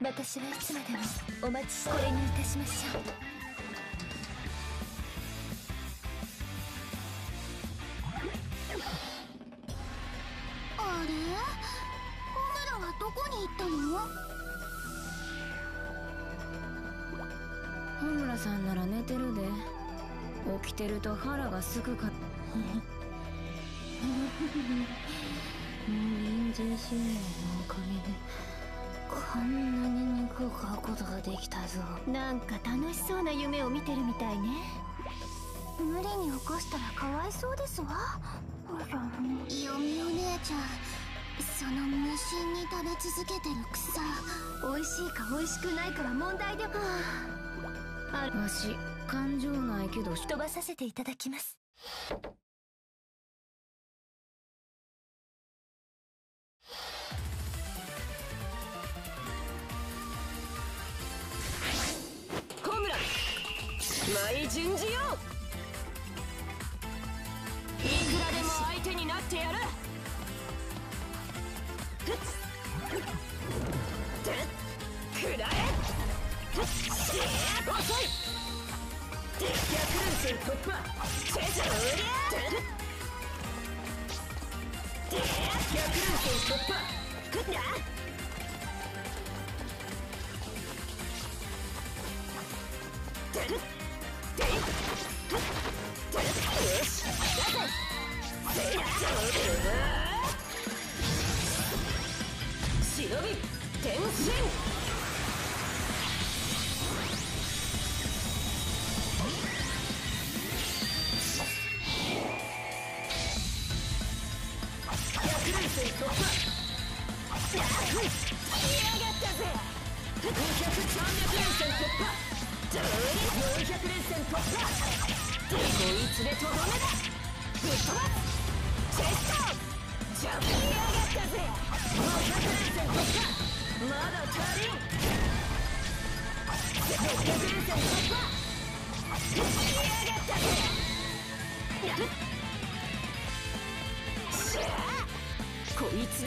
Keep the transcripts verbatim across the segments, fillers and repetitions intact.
私はいつまでもお待ちし、これにいたしましょう。 あれ、ホムラはどこに行ったの？ホムラさんなら寝てるで。起きてると腹がすくか。臨時収入のおかげでこんなに肉を買うことができたぞ。 なんか楽しそうな夢を見てるみたいね。 無理に起こしたらかわいそうですわ。ヨミお姉ちゃん、その無心に食べ続けてる草、 美味しいか美味しくないかは問題でもある。わし感情ないけど飛ばさせていただきます。 ホムラ舞順次よ。いくらでも相手になってやる。ふっくらえ。遅い。敵役連戦突破。チェスおりゃ。敵役連戦突破。ふっな。よし。忍び転身。突破。やがったぜ。にひゃく、さんびゃく連戦突破。よんひゃく連戦突破。こいつでとどめだ。ぶっ飛ばす。チェストジャンプやがったぜ。ごひゃく連戦突破。まだ足りん。ろっぴゃく連戦突破。やがったぜ。やる。しゃあこいつで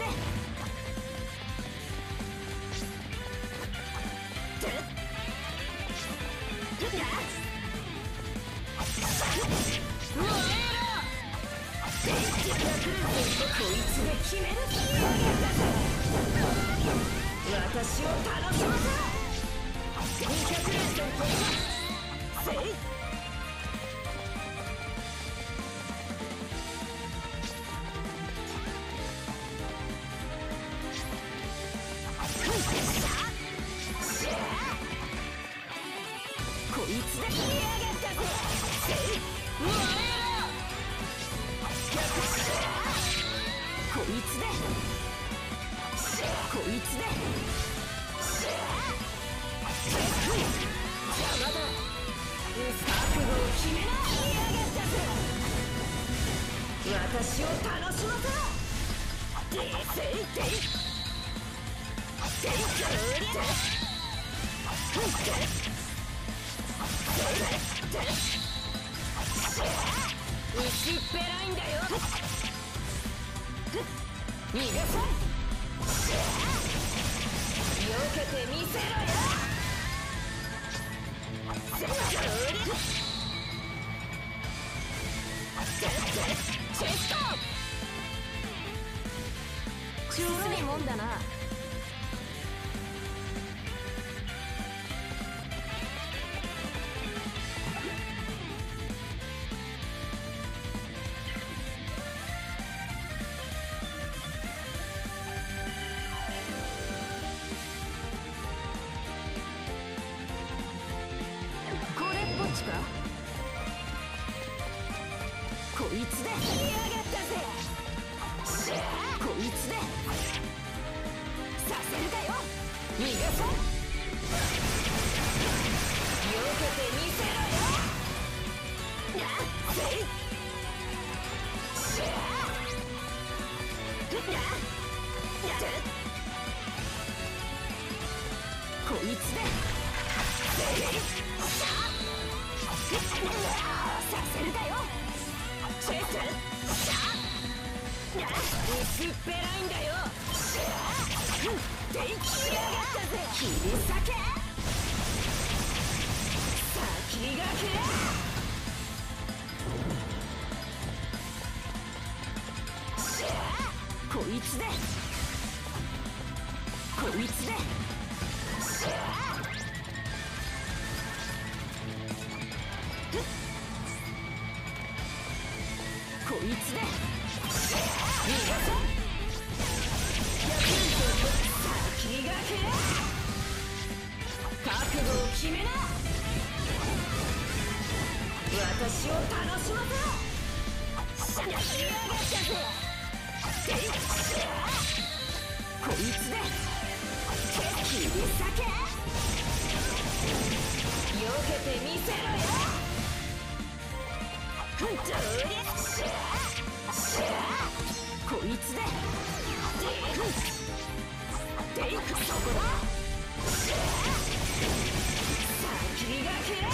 燃えろ。こいつで決める。私を楽しませろ。にひゃく連戦突破。せいこいつでやがったぜ。燃えろ。こいつでこいつで邪魔だ。覚悟を決めな。やがったぜ。私を楽しませろ。でせいでいでいでい薄っぺらいんだよ。逃がさい。避けてみせろよ。チェストちょろいもんだな。こいつでやがったぜ。こいつでさせるかよ。逃がさん。避けてみせろよ。やっせいしゃあややこいつでせいしゃさせるかよ。チェスシャッ薄っぺらいんだよ。 でいきやがったぜ切り裂け先がけしゃあこいつでこいつでしゃあこいつでしゃあ逃がせ先がけ覚悟を決めな私を楽しませろしゃしやがったぜこいつで切り裂け避けてみせろよどうりゃしゃしゃこいつででいくそこだしゃ先がけ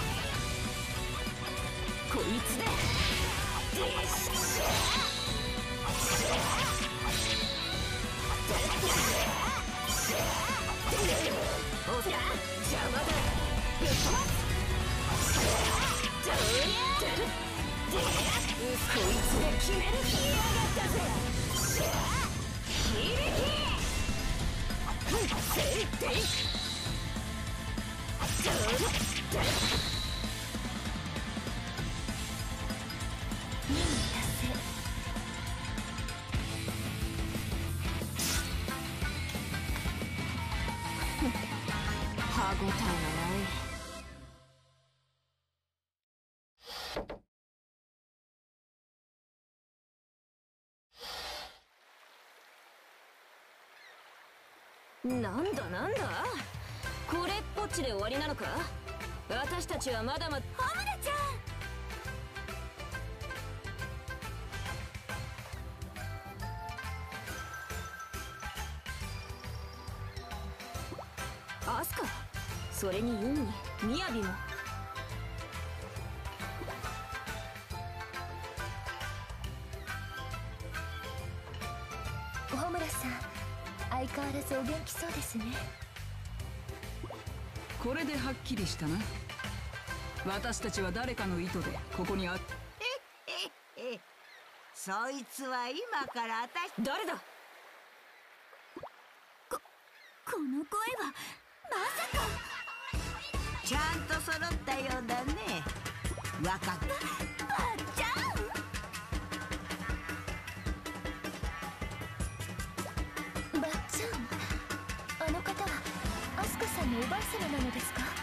こいつででしゃおや邪魔だぶっ飛ばすどうりゃこいつで決める気やがったぜしゃ響きせいていどうりゃ任務達成。 歯ごたえがないなんだなんだこれっぽっちで終わりなのか私たちはまだまだホムラちゃアスカそれにユミみやびもホムラさん相変わらずお元気そうですね。 これではっきりしたな。私たちは誰かの意図でここにあっえそいつは今から私誰だここの声はまさかちゃんと揃ったようだね若くばっちゃんばっちゃん、あの方はアスカさんのおばあ様なのですか？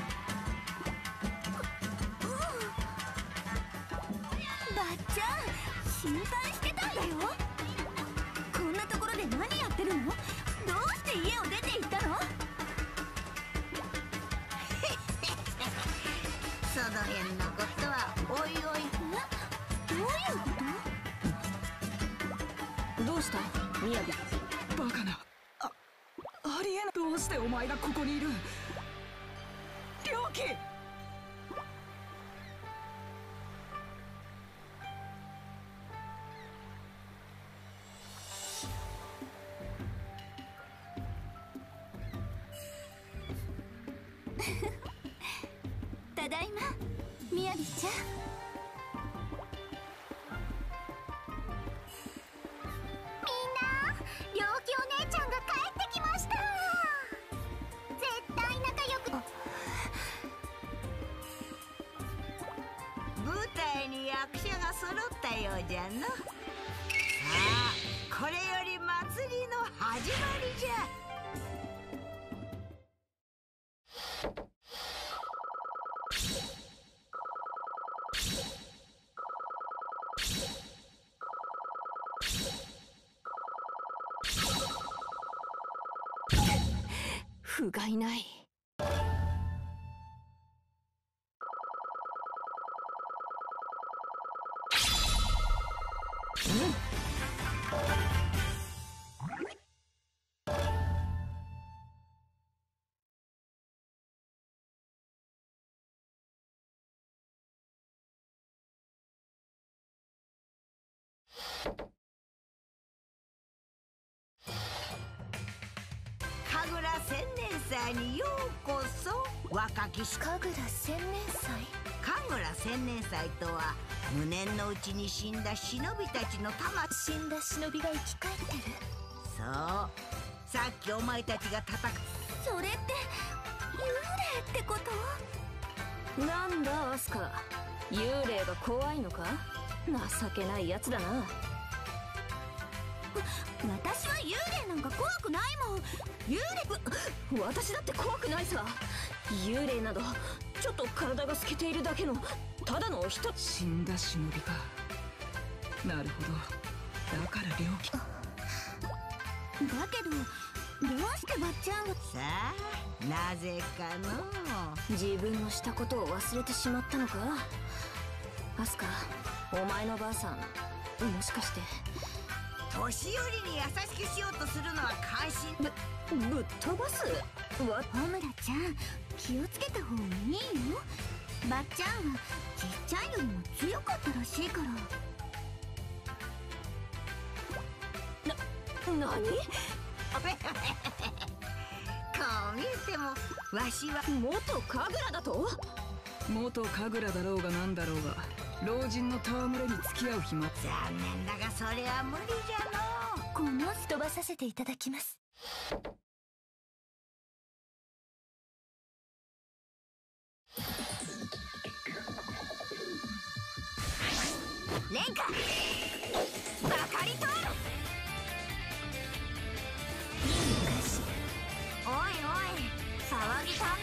ばっちゃん心配してたんだよ。こんなところで何やってるの？どうして家を出て行ったの？ その辺のことはおいおい。 どういうこと？ どうしたみやびバカなあありえない。どうしてお前がここにいる良樹ただいまみやびちゃん。みんな良樹お姉ちゃんが帰ってきました。絶対仲良く舞台に役者が揃ったようじゃの。さあこれより祭りの始まりじゃ。 不甲斐ない。 代にようこそ。若きし神楽千年祭。 神楽千年祭とは、無念のうちに死んだ忍びたちの魂。 死んだ忍びが生き返ってる。 そう、さっきお前たちが戦う。 それって幽霊ってこと？ なんだアスカ、幽霊が怖いのか？情けないやつだな。 私は幽霊なんか怖くないもん。幽霊… 私だって怖くないさ。幽霊などちょっと体が透けているだけのただの人。 死んだ忍びか。なるほど、だから猟奇。 だけどどうしてばっちゃんが… さあ、なぜかの。 自分のしたことを忘れてしまったのか？アスカ、お前のばあさん、もしかして年寄りに優しくしようとするのは関心。 ぶぶっ飛ばすわ。 ホムラちゃん、気をつけた方がいいよ。ばっちゃんはちっちゃいよりも強かったらしいから。 な、何？ こう見えてもわしは元神楽だと？ 元神楽だろうがなんだろうが、老人の戯れに付き合う暇。 残念だがそれは無理じゃのう。 この飛ばさせていただきます。 レンカバカリトール。おいおい、騒ぎたんね。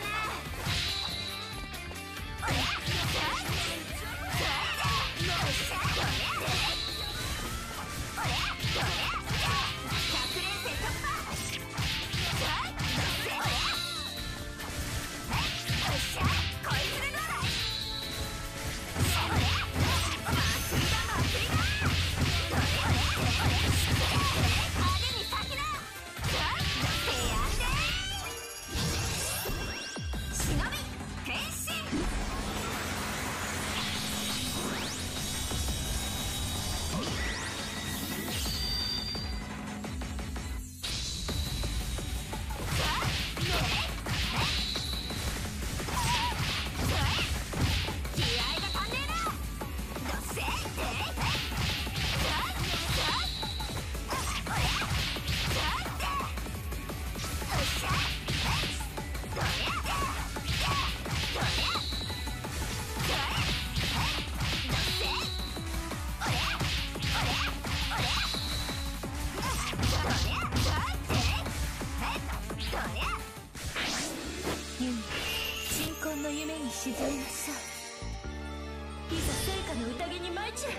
ユミ、新婚の夢に沈みましょう。いざ聖火の宴に舞い散れ。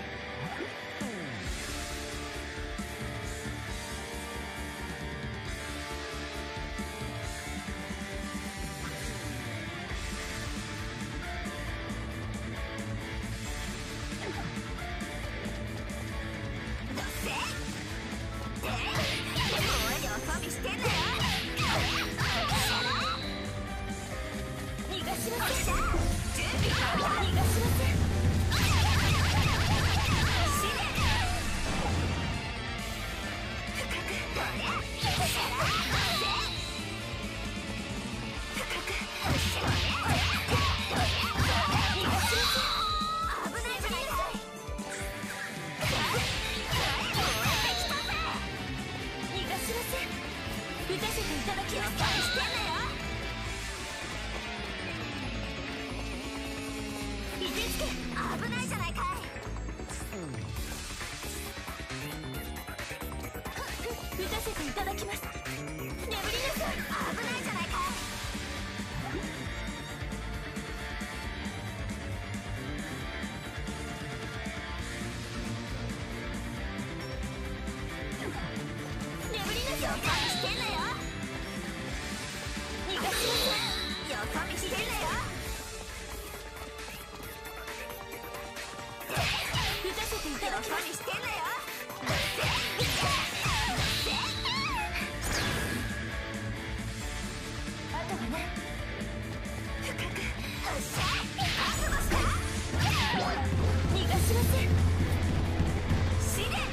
打たせていただきます。いてつけ、危ないじゃないかい。打たせていただきます。眠りなさい。危ないじゃないかい。眠りなさい。よそ見してんなよ。逃がしなさい。よそ見してんなよ。打たせていただきます。よそ見してんなよ。あとはね。深く。おっしゃ。覚悟した。逃がしません。死ね。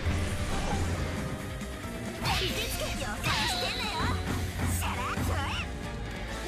いてつけ。よそ見してんなよ。シャラそれ。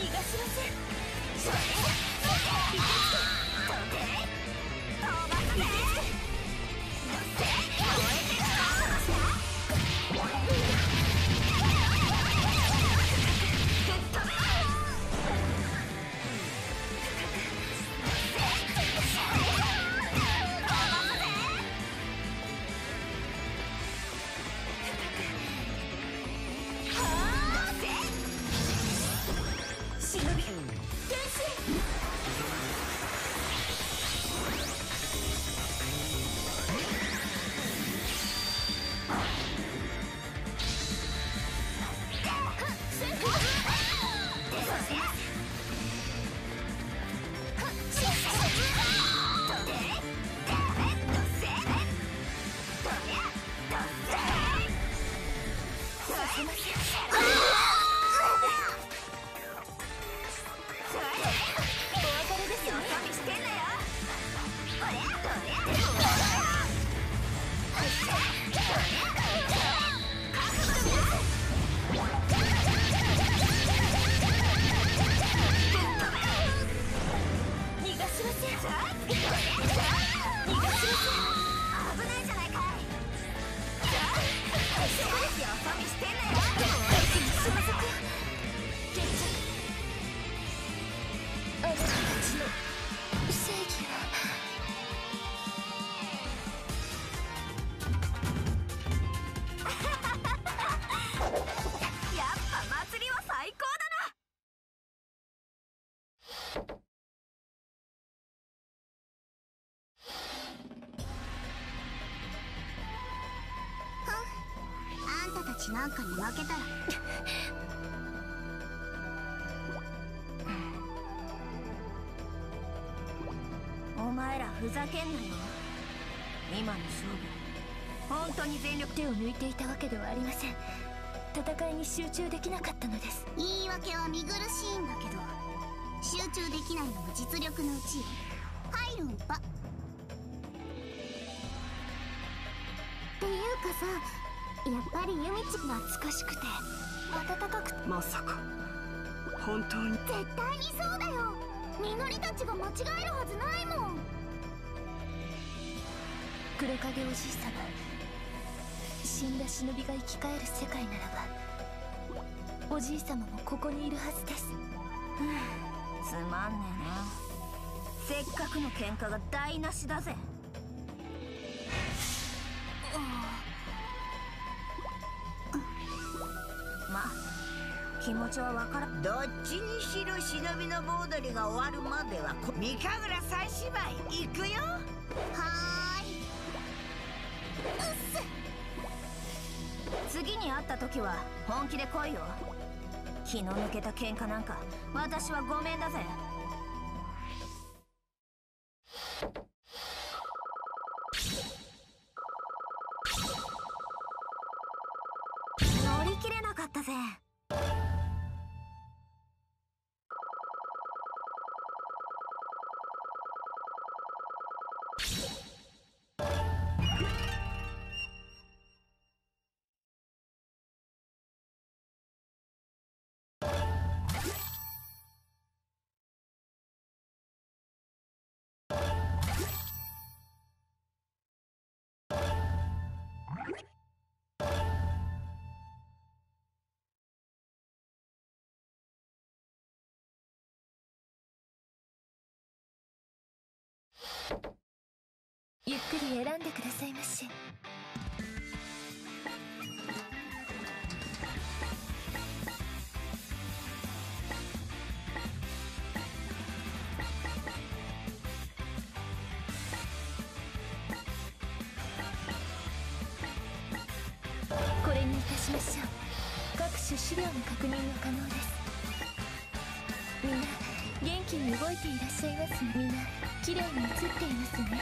なんかに負けたらお前らふざけんなよ。今の勝負本当に全力。 手を抜いていたわけではありません。戦いに集中できなかったのです。 言い訳は見苦しいんだけど、集中できないのも実力のうちよ。入るんばっていうかさ、やっぱりユミち懐かしくて温かくて。 まさか本当に。 絶対にそうだよ。みのりたちが間違えるはずないもん。 黒影おじい様、死んだ忍びが生き返る世界ならばおじい様もここにいるはずです。 つまんねえな。せっかくの喧嘩が台無しだぜ。まあ気持ちはわからん。 どっちにしろ忍びの盆踊りが終わるまでは三神楽三姉妹行くよ。 はーい。うっす。次に会った時は本気で来いよ。気の抜けた喧嘩なんか私はごめんだぜ。乗り切れなかったぜ。 ゆっくり選んでくださいまし。これにいたしましょう。各種資料の確認は可能です。みんな元気に動いていらっしゃいますね。みんな綺麗に映っていますね。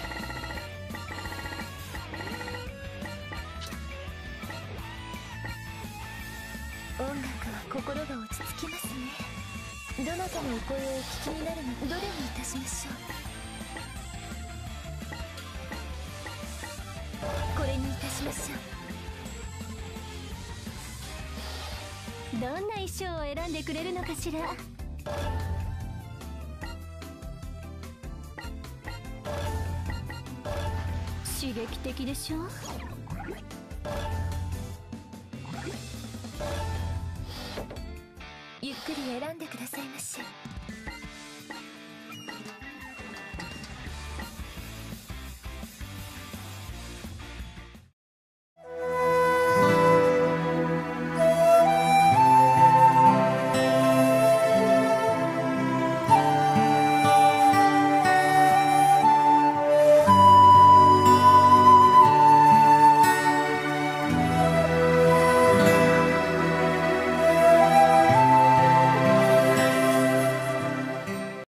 音楽は心が落ち着きますね。どなたのお声をお聞きになるのか、どれにいたしましょう。これにいたしましょう。どんな衣装を選んでくれるのかしら。 刺激的でしょ。ゆっくり選んでくださいまし。